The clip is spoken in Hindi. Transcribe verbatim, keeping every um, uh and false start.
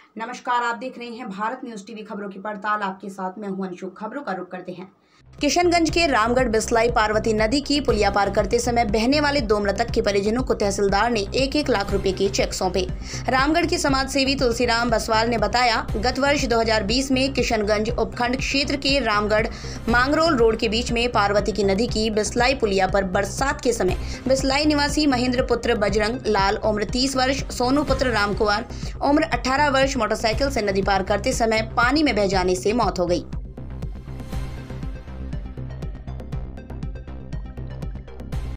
नमस्कार, आप देख रहे हैं भारत न्यूज टीवी खबरों की पड़ताल। आपके साथ मैं हूं अंशु। खबरों का रुख करते हैं। किशनगंज के रामगढ़ बिस्लाई पार्वती नदी की पुलिया पार करते समय बहने वाले दो मृतक के परिजनों को तहसीलदार ने एक एक लाख रुपए के चेक सौंपे। रामगढ़ के समाज सेवी तुलसीराम बसवाल ने बताया, गत वर्ष दो हज़ार बीस में किशनगंज उपखंड क्षेत्र के रामगढ़ मांगरोल रोड के बीच में पार्वती की नदी की बिस्लाई पुलिया पर बरसात के समय बिस्लाई निवासी महेंद्र पुत्र बजरंग लाल उम्र तीस वर्ष, सोनू पुत्र राम कुमार उम्र अठारह वर्ष मोटरसाइकिल से नदी पार करते समय पानी में बह जाने से मौत हो गई।